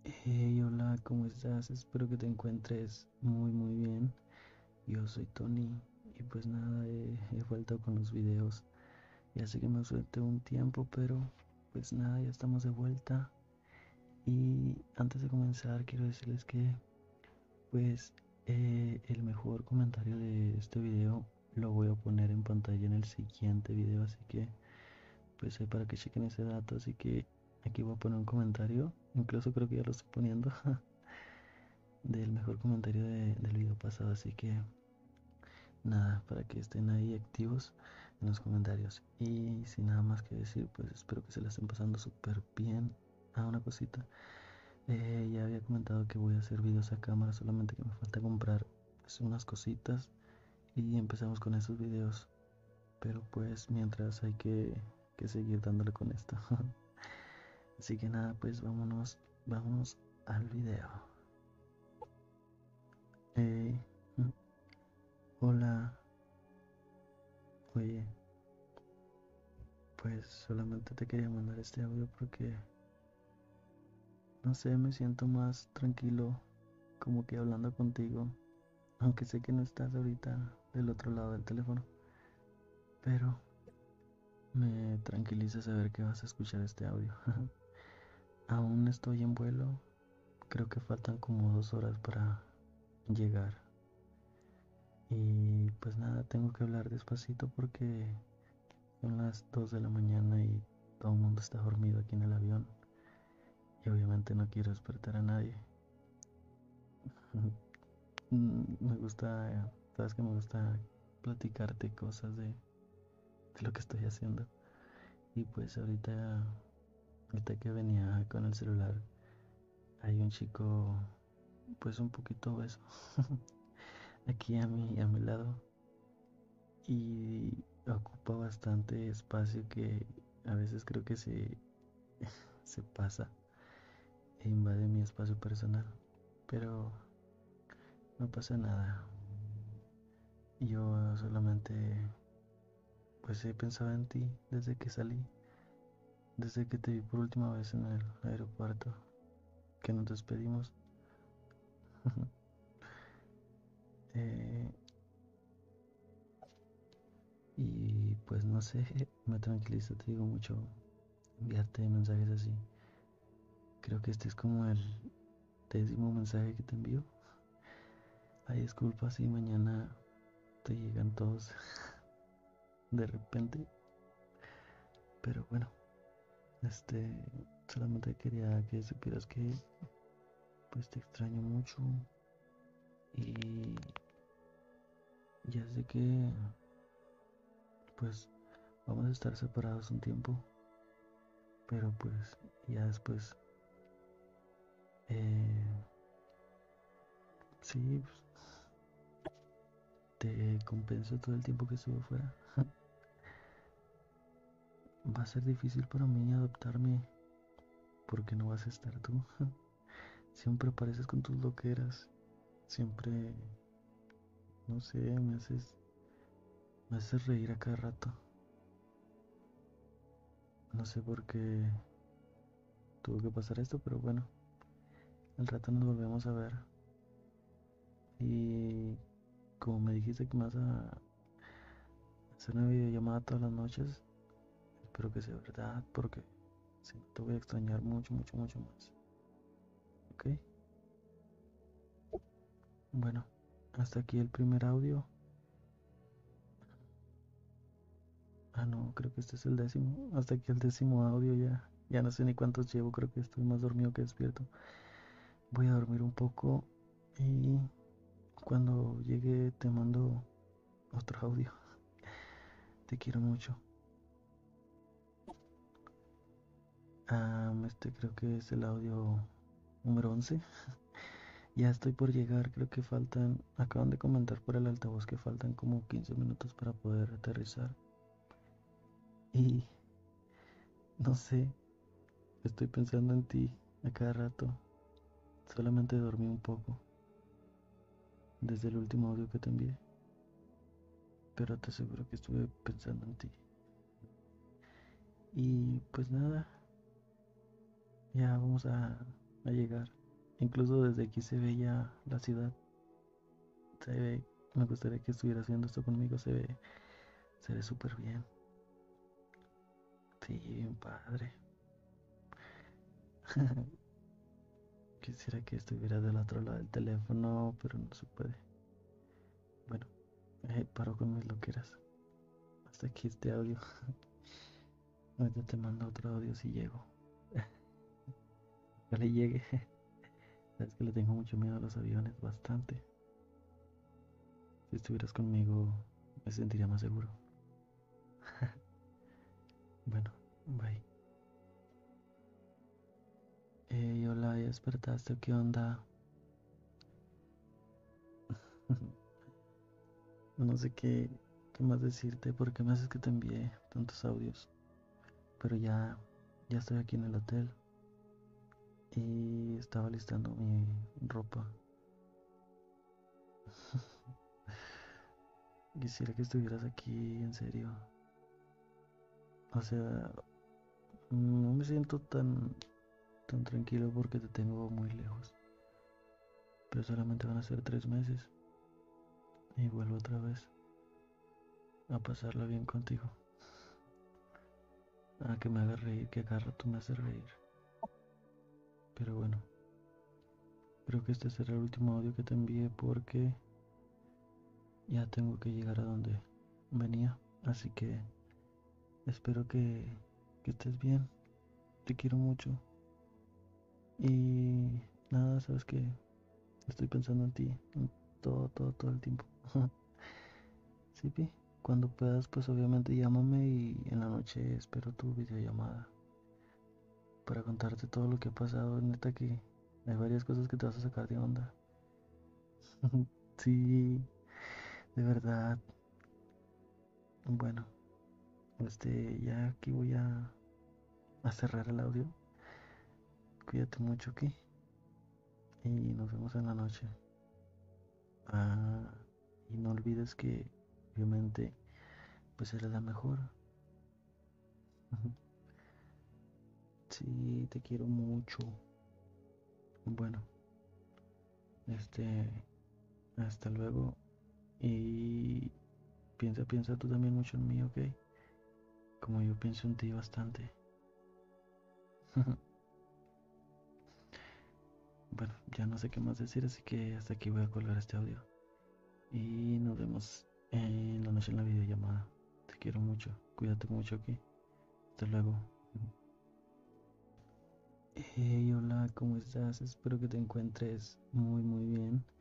Hey, hola, ¿cómo estás? Espero que te encuentres muy bien. Yo soy Tony y pues nada, he vuelto con los videos. Ya sé que me ausente un tiempo, pero pues nada, ya estamos de vuelta. Y antes de comenzar, quiero decirles que pues el mejor comentario de este video lo voy a poner en pantalla en el siguiente video, así que pues para que chequen ese dato, así que aquí voy a poner un comentario. Incluso creo que ya lo estoy poniendo. Del mejor comentario del video pasado, así que nada, para que estén ahí activos en los comentarios. Y sin nada más que decir, pues espero que se la estén pasando súper bien. Una cosita, ya había comentado que voy a hacer videos a cámara, solamente que me falta comprar pues, unas cositas y empezamos con esos videos. Pero pues mientras hay que seguir dándole con esto. Así que nada, pues vámonos al video. Eh, Hola, oye, pues solamente te quería mandar este audio porque, no sé, me siento más tranquilo como que hablando contigo, aunque sé que no estás ahorita del otro lado del teléfono, pero me tranquiliza saber que vas a escuchar este audio. Aún estoy en vuelo, creo que faltan como 2 horas para llegar y pues nada, tengo que hablar despacito porque son las 2 de la mañana y todo el mundo está dormido aquí en el avión y obviamente no quiero despertar a nadie. Me gusta, sabes que me gusta platicarte cosas de lo que estoy haciendo. Y pues ahorita que venía con el celular, hay un chico, pues un poquito obeso, aquí a mi lado. Y ocupa bastante espacio que a veces creo que se pasa e invade mi espacio personal. Pero no pasa nada. Yo solamente pues he pensado en ti desde que salí. Desde que te vi por última vez en el aeropuerto, que nos despedimos. Eh, y pues no sé, me tranquiliza, te digo mucho enviarte mensajes así. Creo que este es como el 10º mensaje que te envío. Ay, disculpa si mañana te llegan todos de repente, pero bueno, este, solamente quería que supieras que pues te extraño mucho y ya sé que pues vamos a estar separados un tiempo, pero pues ya después, eh, sí, pues, te compenso todo el tiempo que estuve fuera. Va a ser difícil para mí adaptarme porque no vas a estar tú. Siempre apareces con tus loqueras, siempre, no sé, me haces reír a cada rato. No sé por qué tuvo que pasar esto, pero bueno, al rato nos volvemos a ver. Y como me dijiste que me vas a hacer una videollamada todas las noches, espero que sea verdad porque si no te voy a extrañar mucho más. ¿Ok? Bueno, hasta aquí el primer audio. No, creo que este es el 10º. Hasta aquí el 10º audio ya. Ya no sé ni cuántos llevo, creo que estoy más dormido que despierto. Voy a dormir un poco y cuando llegue te mando otro audio. Te quiero mucho. Este creo que es el audio número 11. Ya estoy por llegar, creo que acaban de comentar por el altavoz que faltan como 15 minutos para poder aterrizar. Y no sé, estoy pensando en ti a cada rato. Solamente dormí un poco desde el último audio que te envié, pero te aseguro que estuve pensando en ti. Y pues nada, ya a llegar. Incluso desde aquí se ve ya la ciudad. Se ve, me gustaría que estuvieras haciendo esto conmigo, se ve súper bien. Sí, bien padre. Quisiera que estuvieras del otro lado del teléfono, pero no se puede. Bueno, paro con mis loqueras. Hasta aquí este audio. Ahorita te mando otro audio si llego. Ya le llegue. Sabes que le tengo mucho miedo a los aviones, bastante. Si estuvieras conmigo, me sentiría más seguro. Bueno, bye. Hola, ¿ya despertaste o qué onda? No sé qué más decirte porque me haces que te envíe tantos audios. Pero ya estoy aquí en el hotel y estaba listando mi ropa. Quisiera que estuvieras aquí, en serio. O sea, no me siento tan tranquilo porque te tengo muy lejos. Pero solamente van a ser 3 meses y vuelvo otra vez a pasarla bien contigo. A que me hagas reír, que cada rato me hace reír. Pero bueno, creo que este será el último audio que te envíe porque ya tengo que llegar a donde venía. Así que espero que estés bien. Te quiero mucho. Y nada, sabes que estoy pensando en ti todo el tiempo. Sí, Pi. Cuando puedas, pues obviamente llámame y en la noche espero tu videollamada para contarte todo lo que ha pasado. Neta que hay varias cosas que te vas a sacar de onda. Sí, de verdad. Bueno, ya aquí voy a cerrar el audio. Cuídate mucho aquí y nos vemos en la noche. Ah, y no olvides que obviamente pues eres la mejor. Sí, te quiero mucho. Bueno, este, hasta luego y piensa tú también mucho en mí, ¿ok? Como yo pienso en ti bastante. Bueno, ya no sé qué más decir, así que hasta aquí voy a colgar este audio. Y nos vemos en la noche en la videollamada. Te quiero mucho, cuídate mucho aquí. Hasta luego. Hey, hola, ¿cómo estás? Espero que te encuentres muy bien.